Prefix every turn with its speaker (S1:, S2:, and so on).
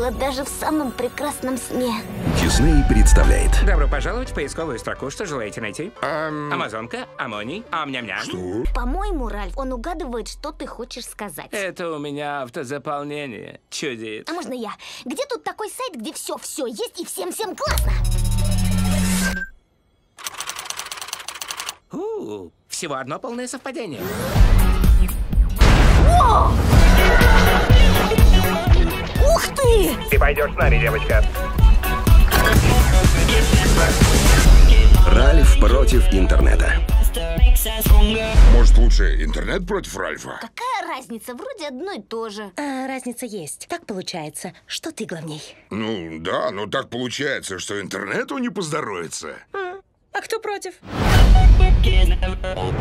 S1: было даже в самом прекрасном сне.
S2: Дисней представляет.
S3: Добро пожаловать в поисковую строку. Что желаете найти? Амазонка, аммоний, ам-ням-ням.
S4: Что?
S1: По-моему, Ральф, он угадывает, что ты хочешь сказать.
S3: Это у меня автозаполнение чудит.
S1: А можно я? Где тут такой сайт, где все есть и всем классно?
S3: Всего одно полное совпадение.
S1: О! Ух ты!
S3: Ты пойдешь с нами, девочка.
S2: Ральф против интернета.
S4: Может, лучше интернет против Ральфа?
S1: Какая разница? Вроде одно и то же.
S5: Разница есть. Так получается, что ты главней.
S4: Ну, да, но так получается, что интернету не поздоровится.
S5: А кто против?